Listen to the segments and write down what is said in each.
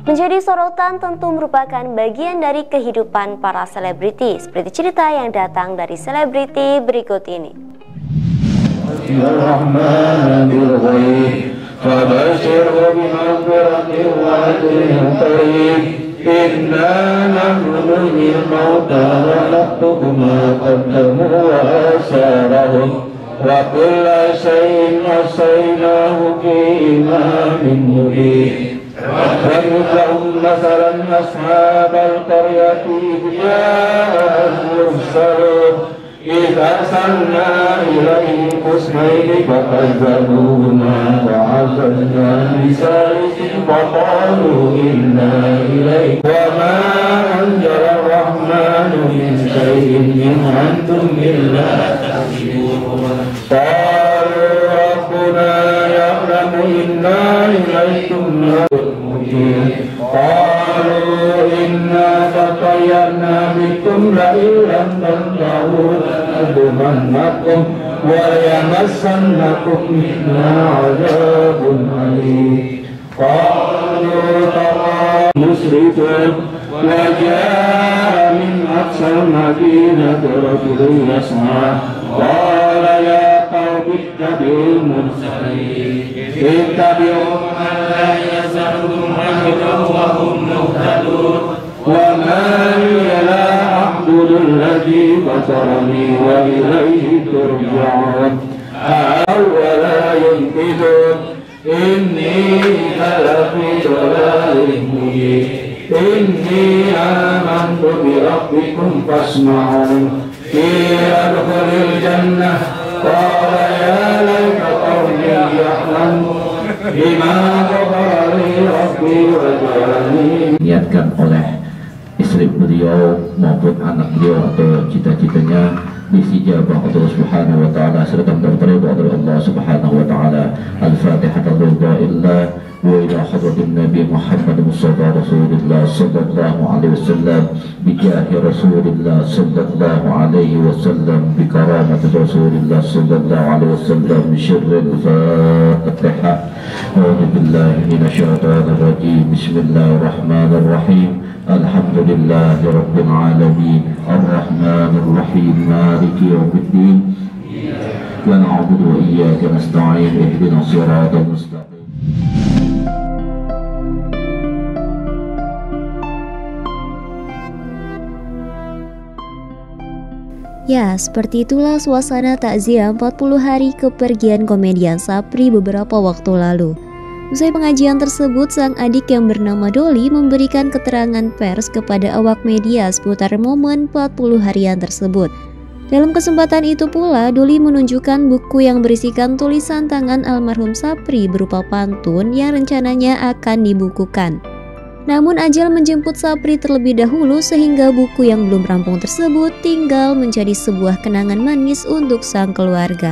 Menjadi sorotan tentu merupakan bagian dari kehidupan para selebriti, seperti cerita yang datang dari selebriti berikut ini. وَيُذْلَهُمْ مَثَلًا أَصْحَابَ الْقَرْيَةِ إِذْ جَاءَ الْمُرْسَلُونَ إِذْ أَرْسَلْنَا إِلَيْهِمْ اثْنَيْنِ فَكَذَّبُوهُمَا وَعَزَّزْنَا بِثَالِثٍ فَقَالُوا إِنَّا إِلَيْكُمْ وَمَا أَنزَلَ الرَّحْمَنُ مِنْ شَيْءٍ إِنْ أَنْتُمْ إِلَّا تَكْذِبُونَ قَالُوا رَبُّنَا يَعْلَمُ إِنَّا إِلَيْكُمْ قالوا إنا تطيرنا بكم لئن لم تنتهوا لنرجمنكم وليمسنكم منا عذاب أليم قالوا ترى مسرفون وجاء من أقصى المدينة رجل يسعى قال يا قوم اتبعوا المرسلين اتبعوا من لا يسألكم أجرا وهم مهتدون وما لي لا أعبد الذي فطرني وإليه ترجعون ولا ينقذون إني لفي ضلال مبين إني آمنت بربكم فاسمعون قيل ادخل الجنة قال يا ليت قومي يعلمون بما غفر لي ربي وجعلني. Niatkan oleh istri beliau maupun anak beliau atau cita-citanya disijabah Allah Subhanahu wa taala serta terridha oleh Allah Subhanahu wa taala. Al-Fatihah illa wa ila hadratin Nabi Muhammad Mustafa Rasulullah sallallahu alaihi wasallam bi jahi Rasulullah sallallahu alaihi wasallam bi karamati Rasulullah sallallahu alaihi wasallam bi syirril Fatihah. A'udzu billahi minasyaitonir rajim. Bismillahirrahmanirrahim. Alhamdulillahi rabbil alamin. Ar-Rahmanir Rahim. Maliki yaumiddin. Wa na'budu wa iyyaka nasta'in. Ihdinas siratal mustaqim. Ya, seperti itulah suasana takziah 40 hari kepergian komedian Sapri beberapa waktu lalu. Usai pengajian tersebut, sang adik yang bernama Doli memberikan keterangan pers kepada awak media seputar momen 40 harian tersebut. Dalam kesempatan itu pula, Doli menunjukkan buku yang berisikan tulisan tangan almarhum Sapri berupa pantun yang rencananya akan dibukukan. Namun ajal menjemput Sapri terlebih dahulu sehingga buku yang belum rampung tersebut tinggal menjadi sebuah kenangan manis untuk sang keluarga.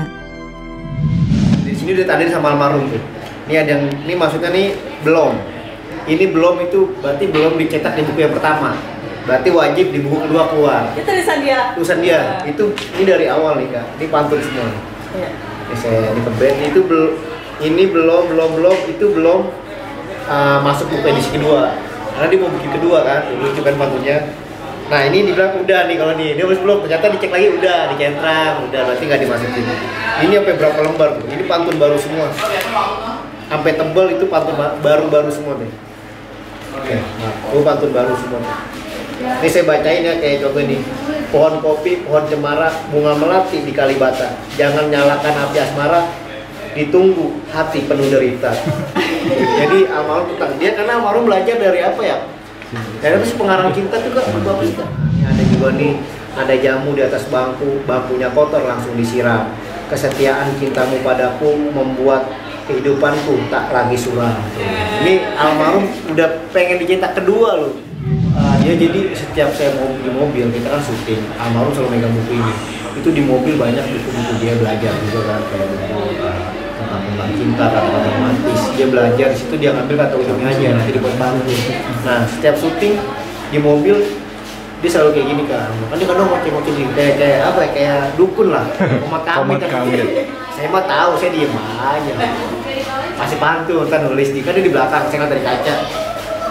Di sini udah tadi sama almarhum tuh. Ini ada yang, ini maksudnya nih belum. Ini belum itu berarti belum dicetak di buku yang pertama. Berarti wajib di buku kedua keluar. Itu tulisan dia. Tulisan dia. Itu ini dari awal nih Kak. Ini pantun semua. Iya. Ini saya di pembed itu ini belum itu belum masuk buku edisi kedua. Karena dia mau bikin kedua kan, lucu kan pantunnya. Nah ini dibilang udah nih kalau nih, dia belum, ternyata dicek lagi udah, dicentram, udah berarti nggak dimasukin. Ini sampai berapa lembar tuh? Ini pantun baru semua. Sampai tebel itu pantun baru semua deh. Oke, nah, pantun baru semua. Ini saya bacain ya kayak coba nih. Pohon kopi, pohon cemara, bunga melati di Kalibata. Jangan nyalakan api asmara, ditunggu hati penuh derita. Jadi almarhum tentang dia karena almarhum belajar dari apa ya? Dari itu pengarang cinta juga bapak kita. Ada juga nih, ada jamu di atas bangku, bangkunya kotor langsung disiram. Kesetiaan cintamu padaku membuat kehidupanku tak lagi suram. Ini almarhum udah pengen dicetak kedua loh. Dia jadi setiap saya mau di mobil kita kan syuting, almarhum selalu megang buku ini. Itu di mobil banyak buku-buku dia belajar juga kan kayak tentang cinta, kata-kata romantis. Dia belajar di situ, dia ngambil kata ujungnya aja nanti dibuat pantun. Nah setiap syuting di mobil dia selalu kayak gini kan. Kan dia kadang ngoceh-ngoceh gini kayak apa ya, kayak dukun lah. Umat kami kan. Saya mah tahu, saya diem aja. Masih pantun kan nulis di kan dia di belakang, saya nggak dari kaca.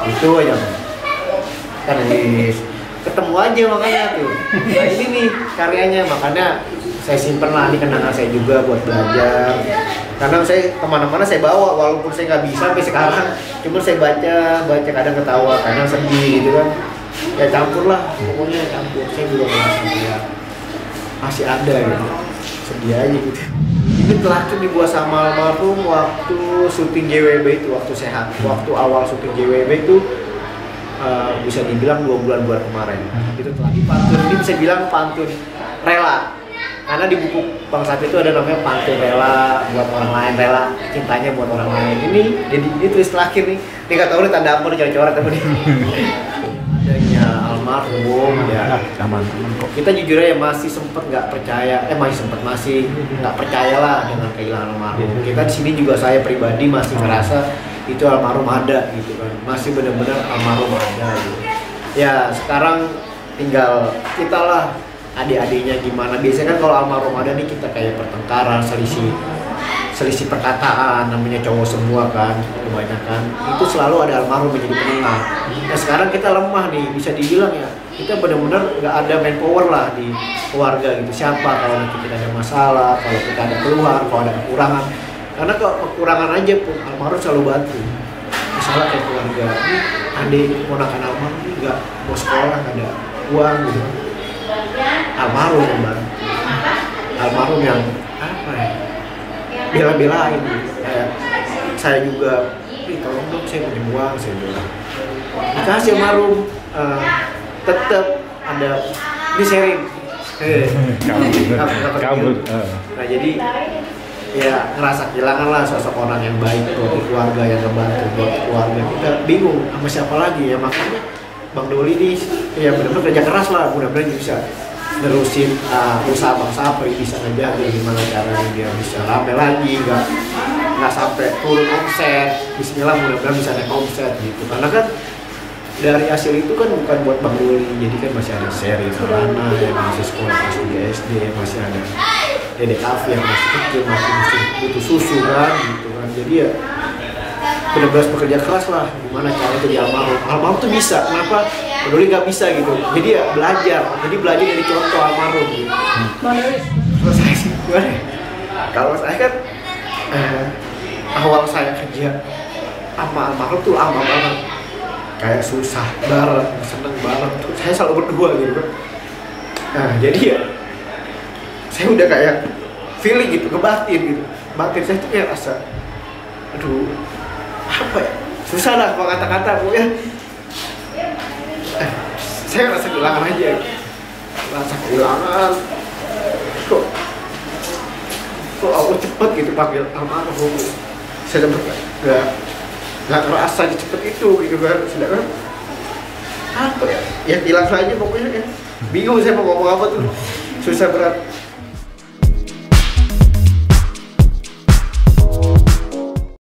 itu aja kan ketemu aja makanya tuh. Nah ini nih karyanya, makanya saya simpen lah, ini kenangan saya juga buat belajar. Karena saya kemana-mana saya bawa, walaupun saya nggak bisa sampai sekarang, cuma saya baca kadang ketawa, kadang sedih gitu kan. Ya campur lah, pokoknya campur. Saya juga masih ada gitu, sedih aja gitu. Ini terakhir dibuat sama almarhum waktu syuting JWB itu, waktu sehat, waktu awal syuting JWB itu. Bisa dibilang 2 bulan kemarin. Itu telah dipantun, ini bisa bilang pantun rela. Karena di buku Bang Sapi itu ada namanya pantun rela buat orang lain, rela cintanya buat orang lain. Ini tulis terakhir nih. Ini nggak tahu nih tanda apa nih coret-coret apa nih. Adanya almarhum ya. Aman-aman kok. Kita jujur aja masih sempet nggak percaya, masih nggak percaya lah dengan kehilangan almarhum. Kita di sini juga, saya pribadi masih ngerasa itu almarhum ada gitu kan, masih benar-benar almarhum ada gitu. Ya sekarang tinggal kita lah, adik-adiknya gimana. Biasanya kan kalau almarhum ada nih kita kayak pertengkaran, selisih perkataan, namanya cowok semua kan kebanyakan, itu selalu ada almarhum menjadi penengah. Nah sekarang kita lemah nih, bisa dibilang ya kita benar-benar nggak ada manpower lah di keluarga gitu. Siapa kalau nanti kita ada masalah, kalau kita ada keluhan, kalau ada kekurangan. Karena kalau kekurangan aja pun almarhum selalu bantu. Misalnya kayak keluarga, adik ponakan almarhum nggak mau sekolah, nggak ada uang gitu. Almarhum yang bantu. Almarhum yang apa ya? Bela-belain gitu. Kayak saya juga, tolong dong saya punya uang, saya bilang. Dikasih almarhum, tetap ada di sharing. Kabur. Nah jadi ya ngerasa kehilangan lah sosok orang yang baik buat keluarga, yang ngebantu buat keluarga. Kita bingung sama siapa lagi ya, makanya Bang Doli ini ya benar-benar kerja keras lah, mudah-mudahan bisa nerusin usaha Bang Sapri, bisa ngejaga gimana caranya biar bisa rame lagi, nggak sampai turun omset. Bismillah, mudah-mudahan bisa naik omset gitu. Karena kan dari hasil itu kan bukan buat Bang Doli, jadi kan masih ada seri Sarana yang masih sekolah kelas 3 SD, masih ada Dedek Kavi yang masih kecil, masih butuh susu kan gitu kan. Jadi ya benar-benar bekerja keras lah gimana caranya jadi almarhum tuh bisa, kenapa Bang Doli nggak bisa gitu. Jadi ya belajar dari contoh almarhum gitu. Kalau saya sih gimana ya? Kalau saya kan awal saya kerja sama almarhum tuh lama banget, kayak susah bareng, seneng bareng tuh saya selalu berdua gitu kan. Nah jadi ya saya udah kayak feeling gitu, kebatin gitu. Batin saya tuh kayak rasa, aduh apa ya, susah lah kalau kata-kata bu ya. Saya rasa kehilangan aja gitu. Rasa kehilangan, kok aku cepet gitu panggil almarhum. Saya nggak ngerasa cepet itu gitu kan. Sedangkan apa ya, hilang saja pokoknya ya. Bingung saya mau ngomong apa tuh, susah berat.